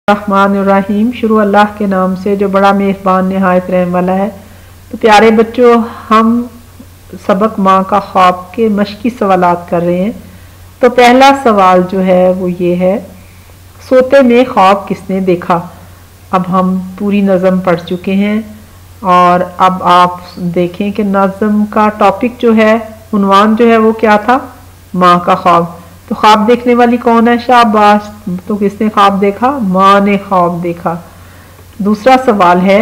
रहमानिर्रहीम। शुरू अल्लाह के नाम से जो बड़ा मेहरबान निहायत रहम वाला है। तो प्यारे बच्चों, हम सबक माँ का ख्वाब के मशकी सवालात कर रहे हैं। तो पहला सवाल जो है वो ये है, सोते में ख्वाब किसने देखा। अब हम पूरी नज़म पढ़ चुके हैं और अब आप देखें कि नज़म का टॉपिक जो है, उन्वान जो है वो क्या था, माँ का ख्वाब। तो ख्वाब देखने वाली कौन है, शाबाश। तो किसने ख्वाब देखा, माँ ने ख्वाब देखा। दूसरा सवाल है,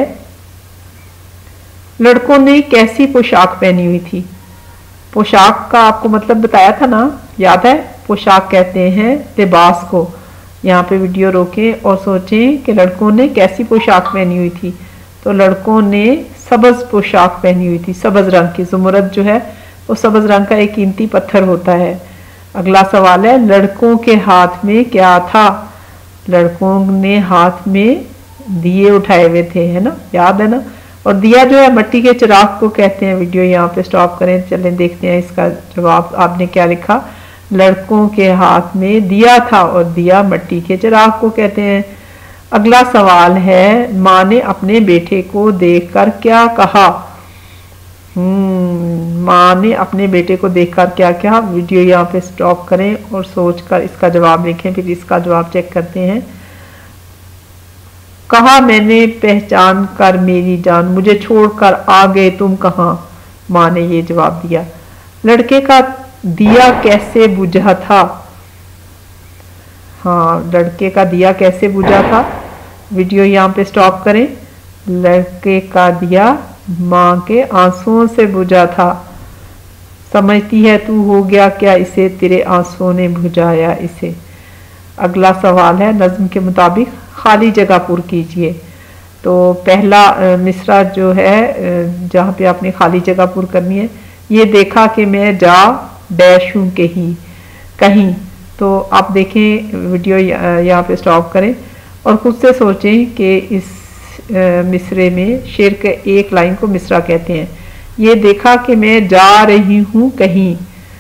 लड़कों ने कैसी पोशाक पहनी हुई थी। पोशाक का आपको मतलब बताया था ना, याद है। पोशाक कहते हैं लिबास को। यहाँ पे वीडियो रोकें और सोचें कि लड़कों ने कैसी पोशाक पहनी हुई थी। तो लड़कों ने सब्ज पोशाक पहनी हुई थी, सब्ज रंग की। ज़ुमरद जो है वो सब्ज रंग का एक कीमती पत्थर होता है। अगला सवाल है, लड़कों के हाथ में क्या था। लड़कों ने हाथ में दिए उठाए हुए थे, है ना, याद है ना। और दिया जो है मट्टी के चिराग को कहते हैं। वीडियो यहाँ पे स्टॉप करें, चलें देखते हैं इसका जवाब। आपने क्या लिखा, लड़कों के हाथ में दिया था और दिया मट्टी के चिराग को कहते हैं। अगला सवाल है, माँ ने अपने बेटे को देखकर क्या कहा। माँ ने अपने बेटे को देखकर क्या कहा। वीडियो यहाँ पे स्टॉप करें और सोचकर इसका जवाब लिखें, फिर इसका जवाब चेक करते हैं। कहा, मैंने पहचान कर मेरी जान, मुझे छोड़कर आ गए तुम कहाँ। माँ ने ये जवाब दिया। लड़के का दिया कैसे बुझा था। हाँ, लड़के का दिया कैसे बुझा था। वीडियो यहाँ पे स्टॉप करें। लड़के का दिया माँ के आंसुओं से बुझा था। समझती है तू हो गया क्या इसे, तेरे आंसुओं ने बुझाया इसे। अगला सवाल है, नज़्म के मुताबिक खाली जगह पुर कीजिए। तो पहला मिसरा जो है, जहाँ पे आपने खाली जगह पुर करनी है, ये देखा कि मैं जा डैश हूँ कहीं। तो आप देखें, वीडियो यहाँ पे स्टॉप करें और खुद से सोचें कि इस मिसरे में शेर के एक लाइन को मिसरा कहते हैं। ये देखा कि मैं जा रही हूँ कहीं,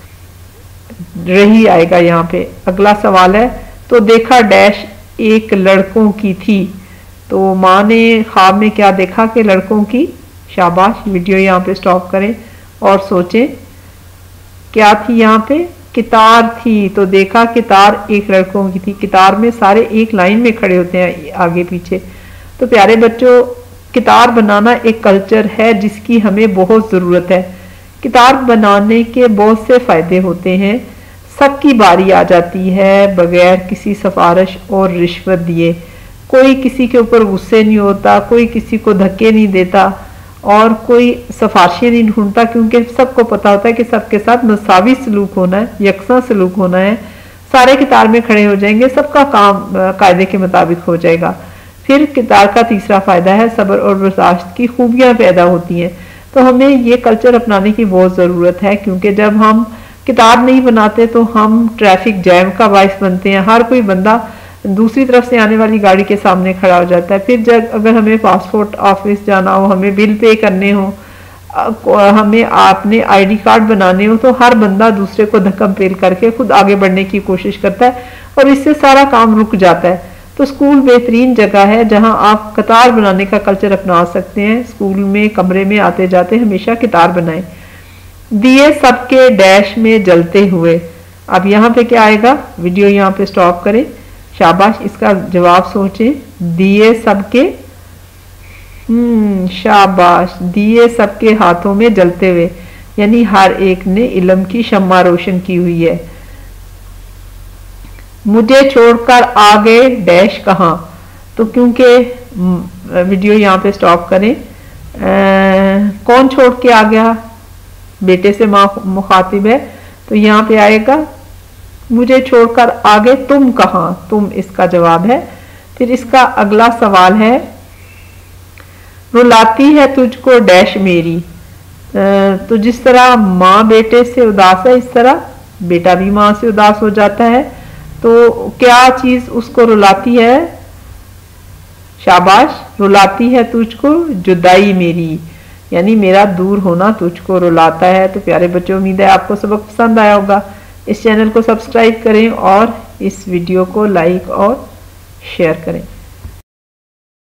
रही आएगा यहाँ पे। अगला सवाल है, तो देखा डैश एक लड़कों की थी। तो माँ ने ख्वाब में क्या देखा कि लड़कों की। शाबाश। वीडियो यहाँ पे स्टॉप करें और सोचें क्या थी यहाँ पे, कितार थी। तो देखा कितार एक लड़कों की थी। कितार में सारे एक लाइन में खड़े होते हैं आगे पीछे। तो प्यारे बच्चों, कितार बनाना एक कल्चर है जिसकी हमें बहुत ज़रूरत है। कितार बनाने के बहुत से फ़ायदे होते हैं। सबकी बारी आ जाती है बगैर किसी सिफारिश और रिश्वत दिए। कोई किसी के ऊपर गुस्से नहीं होता, कोई किसी को धक्के नहीं देता और कोई सिफारिशें नहीं ढूंढता, क्योंकि सबको पता होता है कि सबके साथ मसावी सलूक होना है, यकसा सलूक होना है। सारे कितार में खड़े हो जाएंगे, सबका काम कायदे के मुताबिक हो जाएगा। फिर कितार का तीसरा फ़ायदा है, सब्र और बर्दाश्त की खूबियाँ पैदा होती हैं। तो हमें ये कल्चर अपनाने की बहुत ज़रूरत है, क्योंकि जब हम किताब नहीं बनाते तो हम ट्रैफिक जैम का बाइस बनते हैं। हर कोई बंदा दूसरी तरफ से आने वाली गाड़ी के सामने खड़ा हो जाता है। फिर जब अगर हमें पासपोर्ट ऑफिस जाना हो, हमें बिल पे करने हो, हमें अपने आईडी कार्ड बनाने हो, तो हर बंदा दूसरे को धक्का पेल करके खुद आगे बढ़ने की कोशिश करता है और इससे सारा काम रुक जाता है। तो स्कूल बेहतरीन जगह है जहां आप कतार बनाने का कल्चर अपना सकते हैं। स्कूल में कमरे में आते जाते हमेशा कितार बनाएं। दिए सबके डैश में जलते हुए। अब यहाँ पे क्या आएगा, वीडियो यहाँ पे स्टॉप करें। शाबाश। इसका जवाब सोचें। दिए सबके, शाबाश। दिए सबके हाथों में जलते हुए, यानी हर एक ने इल्म की शम्मा रोशन की हुई है। मुझे छोड़कर आ गए डैश कहाँ। तो क्योंकि वीडियो यहाँ पे स्टॉप करें, कौन छोड़ के आ गया, बेटे से माँ मुखातिब है। तो यहाँ पे आएगा, मुझे छोड़कर आ गए तुम कहाँ। तुम इसका जवाब है। फिर इसका अगला सवाल है, रुलाती है तुझको डैश मेरी। तो जिस तरह माँ बेटे से उदास है, इस तरह बेटा भी माँ से उदास हो जाता है। तो क्या चीज उसको रुलाती है। शाबाश। रुलाती है तुझको जुदाई मेरी, यानी मेरा दूर होना तुझको रुलाता है। तो प्यारे बच्चों, उम्मीद है आपको सबक पसंद आया होगा। इस चैनल को सब्सक्राइब करें और इस वीडियो को लाइक और शेयर करें।